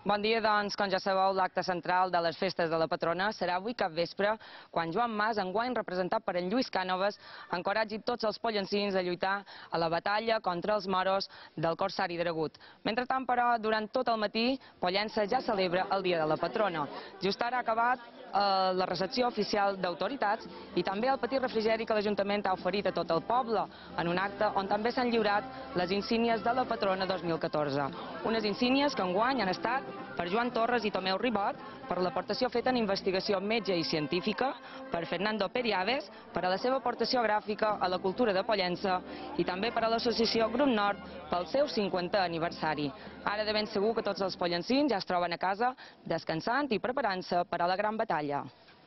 Bon dia, doncs, com ja sabeu, l'acte central de les festes de la patrona serà avui capvespre, quan Joan Mas, enguany representat per en Lluís Cànoves, encoratgi tots els pollancins a lluitar a la batalla contra els moros del Corsari Dragut. Mentrestant, però, durant tot el matí, Pollença ja celebra el dia de la patrona. Just ara ha acabat la recepció oficial d'autoritats i també el petit refrigeri que l'Ajuntament ha oferit a tot el poble, en un acte on també s'han lliurat les insígnies de la patrona 2014. Unes insígnies que enguany han estat per Joan Torres i Tomeu Ribot, per l'aportació feta en investigació metge i científica, per Fernando Periaves, per a la seva aportació gràfica a la cultura de Pollença i també per a l'associació Grup Nord pel seu 50è aniversari. Ara de ben segur que tots els pollencins ja es troben a casa descansant i preparant-se per a la gran batalla.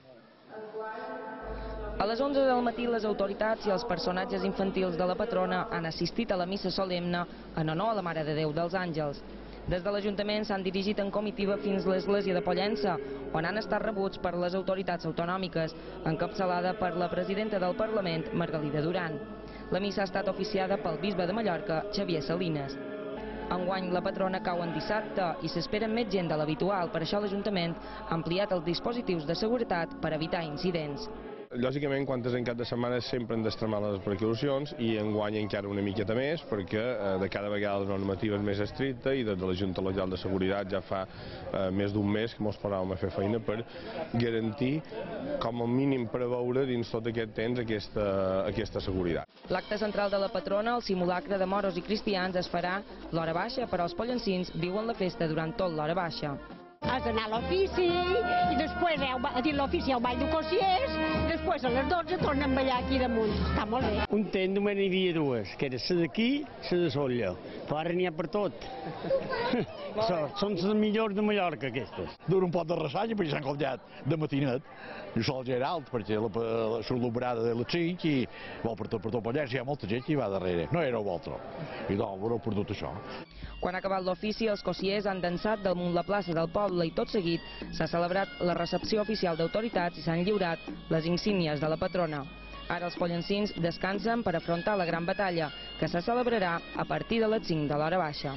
A les 11 del matí les autoritats i els personatges infantils de la patrona han assistit a la missa solemne en honor a la Mare de Déu dels Àngels. Des de l'Ajuntament s'han dirigit en comitiva fins a l'església de Pollença, on han estat rebuts per les autoritats autonòmiques, encapçalada per la presidenta del Parlament, Margalida Duran. La missa ha estat oficiada pel bisbe de Mallorca, Xavier Salines. Enguany la patrona cau en dissabte i s'espera més gent de l'habitual, per això l'Ajuntament ha ampliat els dispositius de seguretat per evitar incidents. Lògicament, quan és en cap de setmana sempre hem d'extremar les precaucions i enguany encara una miqueta més perquè de cada vegada la normativa és més estricta i des de la Junta Local de Seguretat ja fa més d'un mes que ens posàvem a fer feina per garantir com a mínim preveure dins tot aquest temps aquesta seguretat. L'acte central de la patrona, el simulacre de moros i cristians, es farà l'hora baixa, però els pollencins viuen la festa durant tot l'hora baixa. Has d'anar a l'ofici i després a dir l'ofici al ball de Cossiers, després a les 12 tornen a ballar aquí damunt. Està molt bé. Un temps només n'hi havia dues, que era la d'aquí i la de Solla, però ara n'hi ha per tot. Són les millors de Mallorca, aquestes. Dura un pot de ressanya perquè s'han colgat de matinet. El sol ja era alt perquè la l'ombrada de les 5 i per tot Pollença hi ha molta gent que hi va darrere. No éreu vosaltres. I doncs haureu perdut això. Quan ha acabat l'ofici, els cossiers han dansat damunt la plaça del poble i tot seguit s'ha celebrat la recepció oficial d'autoritats i s'han lliurat les insígnies de la patrona. Ara els pollencins descansen per afrontar la gran batalla, que se celebrarà a partir de les 5 de l'hora baixa.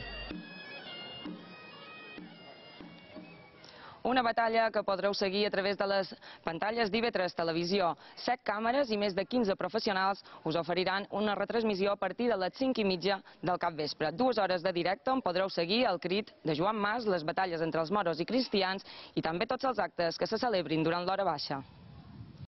Una batalla que podreu seguir a través de les pantalles d'IV3 Televisió. 7 càmeres i més de 15 professionals us oferiran una retransmissió a partir de les 5:30 del capvespre. 2 hores de directe on podreu seguir el crit de Joan Mas, les batalles entre els moros i cristians i també tots els actes que se celebrin durant l'hora baixa.